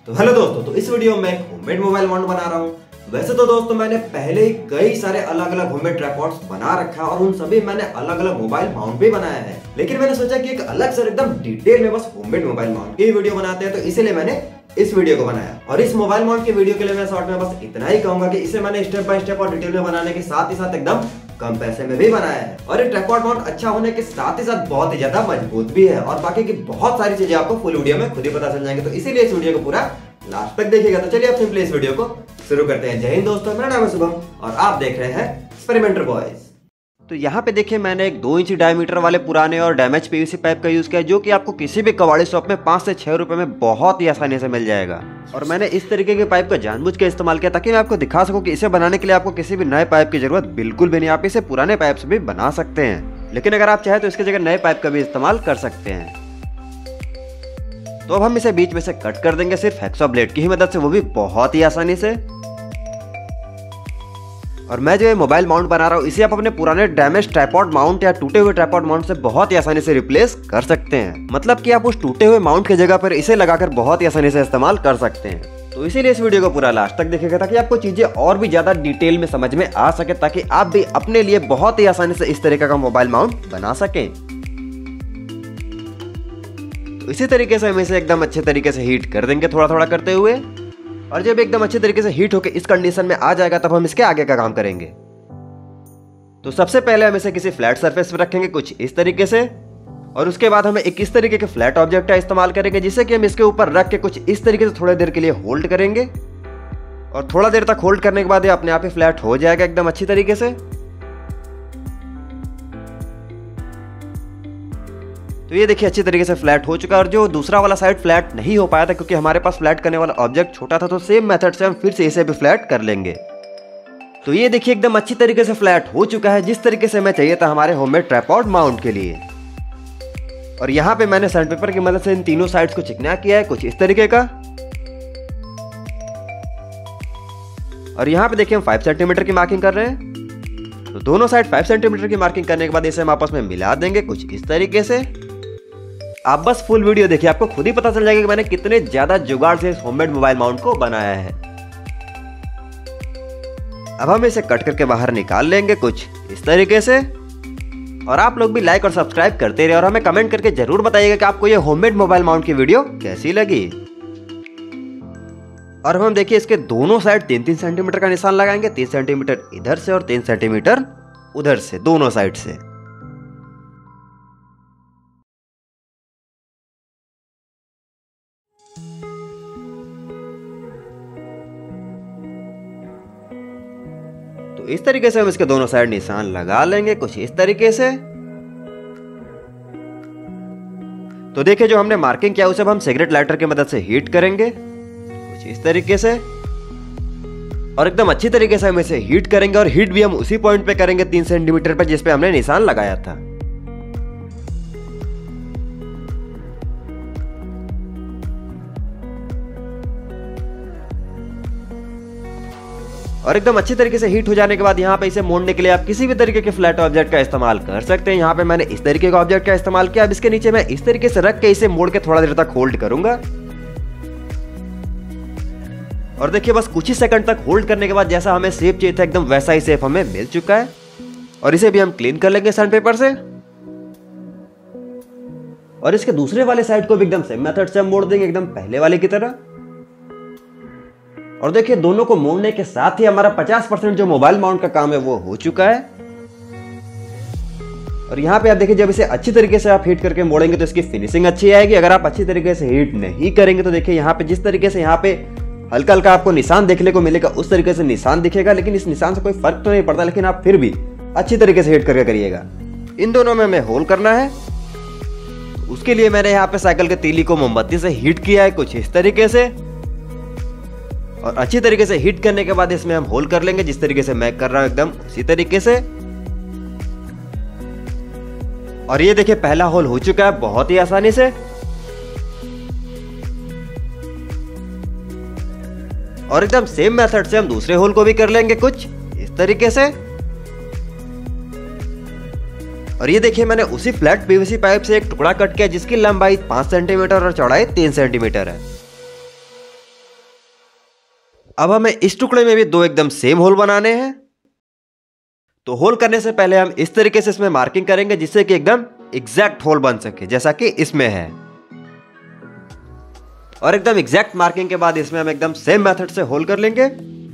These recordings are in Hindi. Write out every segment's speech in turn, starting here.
तो हेलो दोस्तों, तो इस वीडियो में एक होममेड मोबाइल माउंट बना रहा हूँ। वैसे तो दोस्तों मैंने पहले ही कई सारे अलग अलग होममेड ट्राइपॉड्स बना रखा है और उन सभी मैंने अलग अलग मोबाइल माउंट भी बनाया है, लेकिन मैंने सोचा कि एक अलग से एकदम डिटेल में बस होममेड मोबाइल माउंट की वीडियो बनाते हैं, तो इसीलिए मैंने इस वीडियो को बनाया। और इस मोबाइल माउंट की वीडियो के लिए मैं शॉर्ट में बस इतना ही कहूंगा कि इसे मैंने स्टेप बाय स्टेप और डिटेल में बनाने के साथ ही साथ एकदम कम पैसे में भी बनाया है। और ये ट्राइपॉड माउंट अच्छा होने के साथ ही साथ बहुत ही ज्यादा मजबूत भी है और बाकी की बहुत सारी चीजें आपको फुल वीडियो में खुद ही पता चल जाएंगे, तो इसीलिए इस वीडियो को पूरा लास्ट तक देखिएगा। तो चलिए आप सिंपली इस वीडियो को शुरू करते हैं। जय हिंद दोस्तों, मेरा नाम है शुभम और आप देख रहे हैं एक्सपेरिमेंटर बॉयज। तो यहाँ पे देखिए मैंने एक 2 इंच डायमीटर वाले पुराने और डैमेज पीवीसी पाइप का यूज किया, जो कि आपको किसी भी कबाड़ी शॉप में 5 से 6 रुपए में बहुत ही आसानी से मिल जाएगा। और मैंने इस तरीके के पाइप का जानबूझ के इस्तेमाल किया ताकि मैं आपको दिखा सकूं कि इसे बनाने के लिए आपको किसी भी नए पाइप की जरूरत बिल्कुल भी नहीं। आप इसे पुराने पाइप से भी बना सकते हैं, लेकिन अगर आप चाहें तो इसकी जगह नए पाइप का भी इस्तेमाल कर सकते हैं। तो अब हम इसे बीच में से कट कर देंगे सिर्फ हैक्सॉ ब्लेड की ही मदद से, वो भी बहुत ही आसानी से। और मैं जो ये मोबाइल माउंट बना रहा हूँ इसे आप अपने पुराने डैमेज ट्राइपॉड माउंट या टूटे हुए ट्राइपॉड माउंट से बहुत ही आसानी से रिप्लेस कर सकते हैं। मतलब कि आप उस टूटे हुए माउंट की जगह पर इसे लगाकर बहुत ही आसानी से इस्तेमाल कर सकते हैं। तो इसीलिए इस वीडियो को पूरा लास्ट तक देखिएगा ताकि आपको चीजें और भी ज्यादा डिटेल में समझ में आ सके, ताकि आप भी अपने लिए बहुत ही आसानी से इस तरीके का मोबाइल माउंट बना सकें। तो इसी तरीके से हम इसे एकदम अच्छे तरीके से हीट कर देंगे थोड़ा थोड़ा करते हुए, और जब एकदम अच्छे तरीके से हीट होकर इस कंडीशन में आ जाएगा तब हम इसके आगे का काम करेंगे। तो सबसे पहले हम इसे किसी फ्लैट सरफेस पर रखेंगे कुछ इस तरीके से, और उसके बाद हमें एक इस तरीके के फ्लैट ऑब्जेक्ट का इस्तेमाल करेंगे जिसे कि हम इसके ऊपर रख के कुछ इस तरीके से थोड़ी देर के लिए होल्ड करेंगे। और थोड़ा देर तक होल्ड करने के बाद ये अपने आप ही फ्लैट हो जाएगा एकदम अच्छी तरीके से। तो ये देखिए अच्छी तरीके से फ्लैट हो चुका है। और जो दूसरा वाला साइड फ्लैट नहीं हो पाया था क्योंकि हमारे पास फ्लैट करने वाला ऑब्जेक्ट छोटा था, तो सेम मेथड से हम फिर से इसे भी फ्लैट कर लेंगे। तो ये देखिए एकदम अच्छी तरीके से फ्लैट हो चुका है, जिस तरीके से हमें चाहिए था हमारे होममेड ट्राइपॉड माउंट के लिए। और यहाँ पे मैंने सैंड पेपर की मदद से इन तीनों साइड्स को चिकना किया है कुछ इस तरीके का। और यहाँ पे देखिए हम 5 सेंटीमीटर की मार्किंग कर रहे हैं। तो दोनों साइड 5 सेंटीमीटर की मार्किंग करने के बाद इसे हम आपस में मिला देंगे कुछ इस तरीके से। आप बस फुल वीडियो देखिए, आपको खुद ही पता चल जाएगा कि मैंने कितने ज्यादा जुगाड़ से इस होममेड मोबाइल माउंट को बनाया है। अब हम इसे कट करके बाहर निकाल लेंगे कुछ इस तरीके से। और आप लोग भी लाइक और सब्सक्राइब करते रहिए और हमें कमेंट करके जरूर बताइएगा कि आपको ये होममेड मोबाइल माउंट की वीडियो कैसी लगी। और हम देखिए इसके दोनों साइड 3-3 सेंटीमीटर का निशान लगाएंगे, 3 सेंटीमीटर इधर से और 3 सेंटीमीटर उधर से, दोनों साइड से। तो इस तरीके से हम इसके दोनों साइड निशान लगा लेंगे कुछ इस तरीके से। तो देखिए जो हमने मार्किंग किया उसे हम सिगरेट लाइटर की मदद से हीट करेंगे कुछ इस तरीके से। और एकदम अच्छी तरीके से हम इसे हीट करेंगे, और हीट भी हम उसी पॉइंट पे करेंगे 3 सेंटीमीटर पे जिस पे हमने निशान लगाया था। और एकदम अच्छी तरीके से हीट हो जाने के बाद यहाँ पे इसे मोड़ने के लिए आप किसी भी तरीके के फ्लैट ऑब्जेक्ट का इस्तेमाल कर सकते हैं। यहाँ पे मैंने इस तरीके का ऑब्जेक्ट का इस्तेमाल किया। अब इसके नीचे मैं इस तरीके से रख के इसे मोड़ के थोड़ा देर तक होल्ड करूंगा। और देखिए बस कुछ ही सेकंड तक होल्ड करने के बाद जैसा हमें शेप चाहिए था एकदम वैसा ही शेप हमें मिल चुका है। और इसे भी हम क्लीन कर लेंगे सैंड पेपर से। और इसके दूसरे वाले साइड को भी एकदम सेम मेथड से हम मोड़ देंगे एकदम पहले वाले की तरह। और देखिए दोनों को मोड़ने के साथ ही हमारा 50% जो मोबाइल माउंट का काम है वो हो चुका है। और यहाँ पे आप देखिए जब इसे अच्छी तरीके से आप हीट करके मोड़ेंगे तो इसकी फिनिशिंग अच्छी आएगी। अगर आप अच्छी तरीके से हीट नहीं करेंगे तो देखिए यहाँ पे जिस तरीके से यहाँ पे हल्का हल्का आपको निशान देखने को मिलेगा उस तरीके से निशान दिखेगा, लेकिन इस निशान से कोई फर्क तो नहीं पड़ता, लेकिन आप फिर भी अच्छी तरीके से हीट करके करिएगा। इन दोनों में हमें होल करना है। उसके लिए मैंने यहाँ पे साइकिल के तीली को मोमबत्ती से हीट किया है कुछ इस तरीके से। और अच्छी तरीके से हीट करने के बाद इसमें हम होल कर लेंगे जिस तरीके से मैं कर रहा हूं एकदम उसी तरीके से। और ये देखिए पहला होल हो चुका है बहुत ही आसानी से। और एकदम सेम मेथड से हम दूसरे होल को भी कर लेंगे कुछ इस तरीके से। और ये देखिए मैंने उसी फ्लैट पीवीसी पाइप से एक टुकड़ा कट किया जिसकी लंबाई 5 सेंटीमीटर और चौड़ाई 3 सेंटीमीटर है। अब हमें इस टुकड़े में भी दो एकदम सेम होल बनाने हैं। तो होल करने से पहले हम इस तरीके से इसमें मार्किंग करेंगे जिससे कि एकदम एग्जैक्ट होल बन सके, जैसा कि इसमें है। और एकदम एग्जैक्ट मार्किंग के बाद इसमें हम एकदम सेम मेथड से होल कर लेंगे।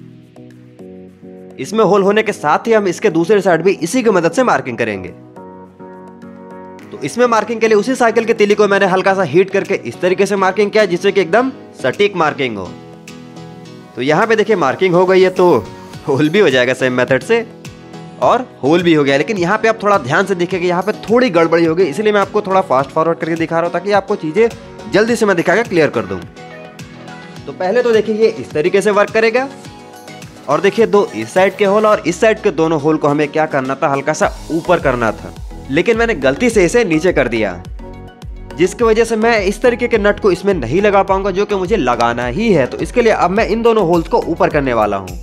इसमें होल होने के साथ ही हम इसके दूसरे साइड भी इसी की मदद से मार्किंग करेंगे। तो इसमें मार्किंग के लिए उसी साइकिल की तीली को मैंने हल्का सा हीट करके इस तरीके से मार्किंग किया जिससे कि एकदम सटीक मार्किंग हो। तो यहाँ पे देखिए मार्किंग हो गई है, तो होल भी हो जाएगा सेम मेथड से और होल भी हो गया। लेकिन यहाँ पे आप थोड़ा ध्यान से देखिए कि यहाँ पे थोड़ी गड़बड़ी हो गई, इसलिए मैं आपको थोड़ा फास्ट फॉरवर्ड करके दिखा रहा हूँ ताकि आपको चीजें जल्दी से मैं दिखा के क्लियर कर दूँ। तो पहले तो देखिए ये इस तरीके से वर्क करेगा और देखिए दो इस साइड के होल और इस साइड के दोनों होल को हमें क्या करना था, हल्का सा ऊपर करना था, लेकिन मैंने गलती से इसे नीचे कर दिया, जिसकी वजह से मैं इस तरीके के नट को इसमें नहीं लगा पाऊंगा जो कि मुझे लगाना ही है। तो इसके लिए अब मैं इन दोनों होल्स को ऊपर करने वाला हूं।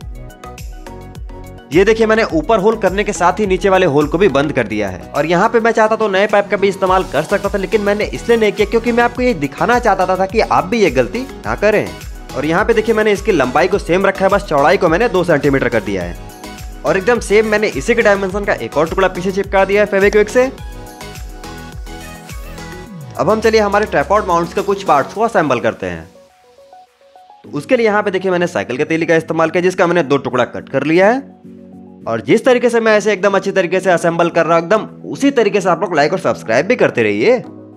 ये देखिए मैंने ऊपर होल करने के साथ ही नीचे वाले होल को भी बंद कर दिया है। और यहाँ पे मैं चाहता तो नए पाइप का भी इस्तेमाल कर सकता था, लेकिन मैंने इसलिए नहीं किया क्योंकि मैं आपको ये दिखाना चाहता था कि आप भी ये गलती ना करें। और यहाँ पे देखिए मैंने इसकी लंबाई को सेम रखा है, बस चौड़ाई को मैंने 2 सेंटीमीटर कर दिया है। और एकदम सेम मैंने इसी के डायमेंशन का एक और टुकड़ा पीछे चिपका दिया है फेविक्विक से। अब हम चलिए हमारे ट्राइपॉड माउंट्स के कुछ पार्ट्स को असेंबल करते हैं। तो उसके लिए यहाँ पे देखिए मैंने साइकिल के तीली का इस्तेमाल किया जिसका मैंने 2 टुकड़ा कट कर लिया है। और जिस तरीके से मैं ऐसे एकदम अच्छी तरीके से असेंबल कर रहा हूं, एकदम उसी तरीके से आप लोग लाइक और सब्सक्राइब भी करते रहिए।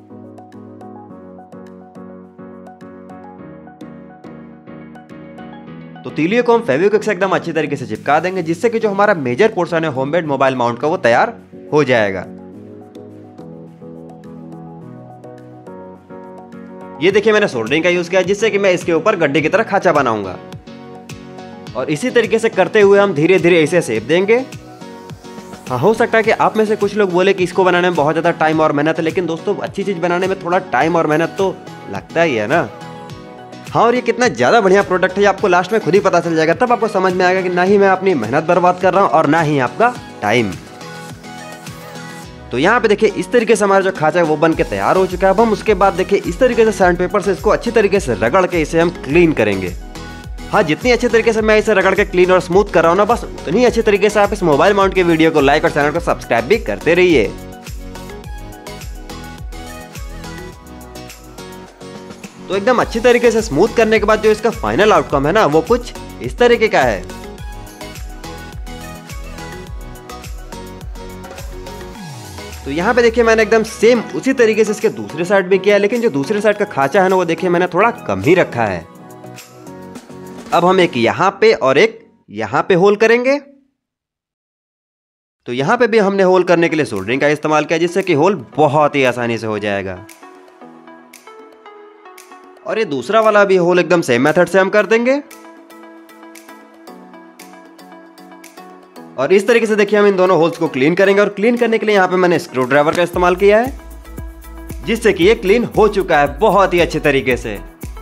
तो तीलियों को हम फेविक्विक से एकदम अच्छी तरीके से चिपका देंगे जिससे कि जो हमारा मेजर पोर्शन है होममेड मोबाइल माउंट का वो तैयार हो जाएगा। ये देखिए मैंने सोल्डरिंग का यूज किया जिससे कि मैं इसके ऊपर गड्ढे की तरह खांचा बनाऊंगा। और इसी तरीके से करते हुए हम धीरे धीरे इसे शेप देंगे। हाँ, हो सकता है कि आप में से कुछ लोग बोले कि इसको बनाने में बहुत ज़्यादा टाइम और मेहनत है, लेकिन दोस्तों अच्छी चीज़ बनाने में थोड़ा टाइम और मेहनत तो लगता ही है ना। हाँ, और ये कितना ज़्यादा बढ़िया प्रोडक्ट है आपको लास्ट में खुद ही पता चल जाएगा, तब आपको समझ में आएगा कि ना ही मैं अपनी मेहनत बर्बाद कर रहा हूँ और ना ही आपका टाइम। तो यहाँ पे देखिए इस तरीके से हमारा जो खांचा है वो बन के तैयार हो चुका है। अब हम उसके बाद देखिए इस तरीके से सैंड पेपर से इसको अच्छी तरीके से रगड़ के इसे हम क्लीन करेंगे। हाँ, जितनी अच्छे तरीके से मैं इसे रगड़ के क्लीन और स्मूथ कर रहा हूँ ना, बस उतनी अच्छी तरीके से आप इस मोबाइल माउंट के वीडियो को लाइक और चैनल को सब्सक्राइब भी करते रहिए। तो एकदम अच्छी तरीके से स्मूथ करने के बाद जो इसका फाइनल आउटकम है ना, वो कुछ इस तरीके का है। तो यहाँ पे देखिए मैंने एकदम सेम उसी तरीके से इसके दूसरे साइड भी किया है, लेकिन जो दूसरे साइड का खांचा है ना, वो देखिए मैंने थोड़ा कम ही रखा है। अब हम एक यहाँ पे और एक यहाँ पे होल करेंगे। तो यहाँ पे भी हमने होल करने के लिए सोल्डरिंग का इस्तेमाल किया जिससे कि होल बहुत ही आसानी से हो जाएगा। और ये दूसरा वाला भी होल एकदम सेम मेथड से हम कर देंगे। और इस तरीके से देखिए हम इन दोनों होल्स को क्लीन करेंगे। और क्लीन करने के लिए यहाँ पे मैंने स्क्रू ड्राइवर का इस्तेमाल किया है जिससे कि ये क्लीन हो चुका है बहुत ही अच्छे तरीके से।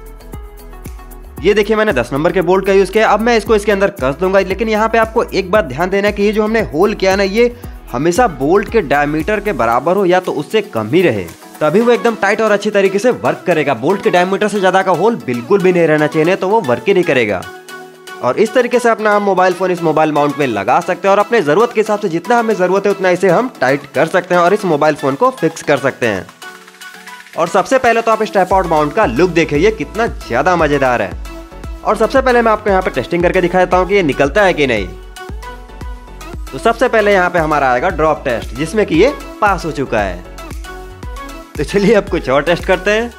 ये देखिए मैंने 10 नंबर के बोल्ट का यूज किया। अब मैं इसको इसके अंदर कस दूंगा, लेकिन यहाँ पे आपको एक बात ध्यान देना है कि ये जो हमने होल किया ना, ये हमेशा बोल्ट के डायमीटर के बराबर हो या तो उससे कम ही रहे, तभी वो एकदम टाइट और अच्छी तरीके से वर्क करेगा। बोल्ट के डायमीटर से ज्यादा का होल बिल्कुल भी नहीं रहना चाहिए, तो वो वर्क ही नहीं करेगा। और इस तरीके से अपना हम मोबाइल फोन इस मोबाइल माउंट में लगा सकते हैं और अपने जरूरत के हिसाब से जितना हमें जरूरत है उतना इसे हम टाइट कर सकते हैं और इस मोबाइल फोन को फिक्स कर सकते हैं। और सबसे पहले तो आप इस ट्राइपॉड माउंट का लुक देखिए, ये कितना ज्यादा मजेदार है। और सबसे पहले मैं आपको यहाँ पे टेस्टिंग करके दिखा देता हूँ कि ये निकलता है कि नहीं। तो सबसे पहले यहाँ पे हमारा आएगा ड्रॉप टेस्ट, जिसमें कि ये पास हो चुका है। तो चलिए अब कुछ और टेस्ट करते हैं।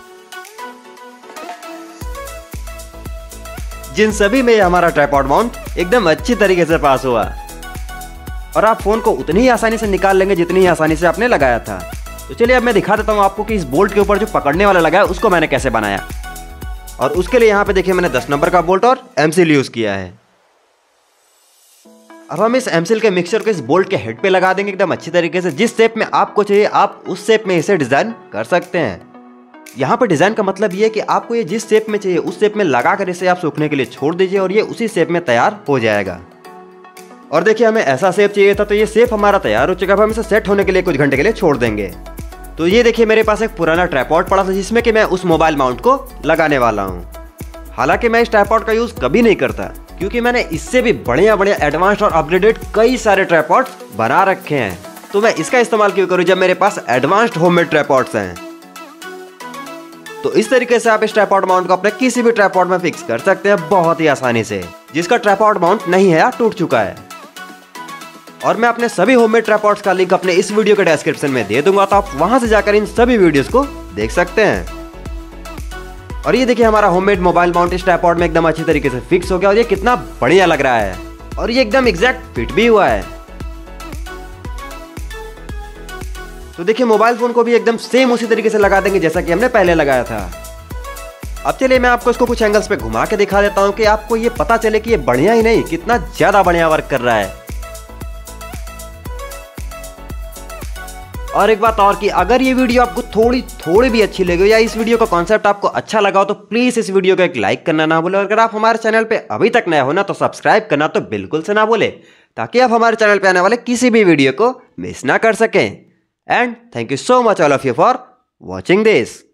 जिन सभी में हमारा ट्राइपॉड माउंट एकदम अच्छी तरीके से पास हुआ और आप फोन को उतनी ही आसानी से निकाल लेंगे जितनी ही आसानी से आपने लगाया था। तो चलिए अब मैं दिखा देता हूँ आपको कि इस बोल्ट के ऊपर जो पकड़ने वाला लगा है उसको मैंने कैसे बनाया। और उसके लिए यहाँ पे देखिए मैंने 10 नंबर का बोल्ट और एमसील यूज किया है। अब हम इस एमसील के मिक्सचर को इस बोल्ट के हेड पे लगा देंगे एकदम अच्छी तरीके से। जिस शेप में आपको चाहिए आप उस शेप में इसे डिजाइन कर सकते हैं। यहाँ पे डिजाइन का मतलब ये है कि आपको ये जिस शेप में चाहिए उस शेप में लगाकर इसे आप सूखने के लिए छोड़ दीजिए और ये उसी शेप में तैयार हो जाएगा। और देखिए हमें ऐसा शेप चाहिए था, तो ये शेप हमारा तैयार हो चुका है। अब हम इसे सेट होने के लिए कुछ घंटे के लिए छोड़ देंगे। तो ये देखिए मेरे पास एक पुराना ट्राइपॉड पड़ा था जिसमें कि मैं उस मोबाइल माउंट को लगाने वाला हूँ। हालांकि मैं इस ट्राइपॉड का यूज कभी नहीं करता क्योंकि मैंने इससे भी बढ़िया बढ़िया एडवांस्ड और अपग्रेडेड कई सारे ट्राइपॉड्स बना रखे हैं, तो मैं इसका इस्तेमाल क्यों करूं जब मेरे पास एडवांस्ड होममेड ट्राइपॉड्स हैं। तो इस तरीके से आप इस ट्राइपॉड माउंट को अपने किसी भी ट्राइपॉड में फिक्स कर सकते हैं बहुत ही आसानी से। जिसका ट्राइपॉड माउंट नहीं है या टूट चुका है। और मैं अपने सभी होममेड ट्राइपॉड्स का लिंक अपने इस वीडियो के डिस्क्रिप्शन में दे दूंगा, तो आप वहां से जाकर इन सभी वीडियोस को देख सकते हैं। और ये देखिए हमारा होममेड मोबाइल माउंट इस ट्राइपॉड में एकदम अच्छी तरीके से फिक्स हो गया और ये कितना बढ़िया लग रहा है और ये एकदम एग्जैक्ट फिट भी हुआ है। तो देखिए मोबाइल फोन को भी एकदम सेम उसी तरीके से लगा देंगे जैसा कि हमने पहले लगाया था। अब चलिए मैं आपको इसको कुछ एंगल्स पे घुमा के दिखा देता हूं कि आपको ये पता चले कि ये बढ़िया ही नहीं कितना ज्यादा बढ़िया वर्क कर रहा है। और एक बात और कि अगर ये वीडियो आपको थोड़ी भी अच्छी लगी हो या इस वीडियो का कॉन्सेप्ट आपको अच्छा लगा हो तो प्लीज इस वीडियो को एक लाइक करना ना भूलें। और अगर आप हमारे चैनल पे अभी तक नए हो ना तो सब्सक्राइब करना तो बिल्कुल से ना भूलें, ताकि आप हमारे चैनल पे आने वाले किसी भी वीडियो को मिस ना कर सकें। And thank you so much all of you for watching this.